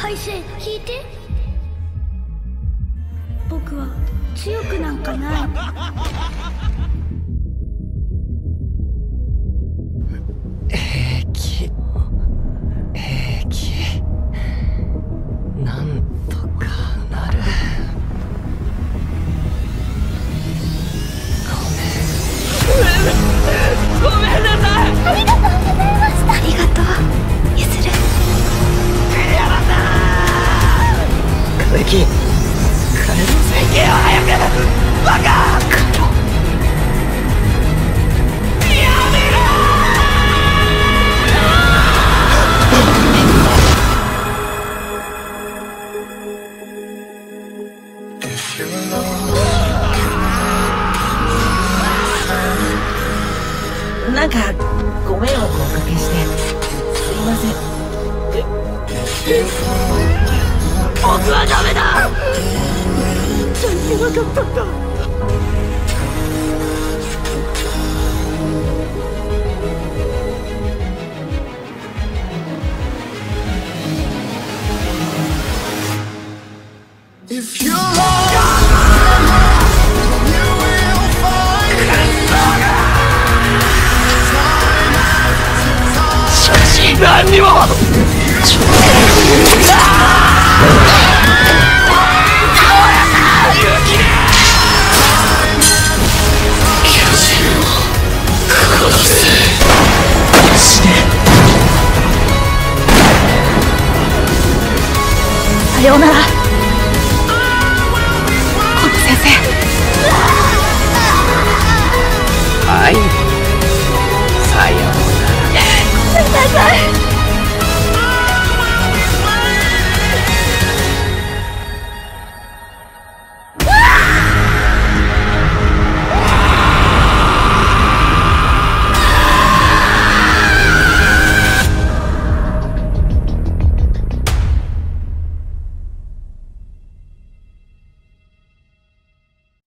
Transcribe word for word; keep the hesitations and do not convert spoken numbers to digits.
敗勢聞いて。僕は強くなんかない。 平気平気、なんとかなる。ごめんごめんなさい。ありがとうございました。ありがとうゆずる。やばさー小雪、帰ろうぜ。行けよ早くバカ。帰ろう。やめろー。なんかご迷惑をおかけしてすいません。え僕はダメだ。ちゃいけなかったんだ。If you're lost, you will find it. しかし何にもさようなら。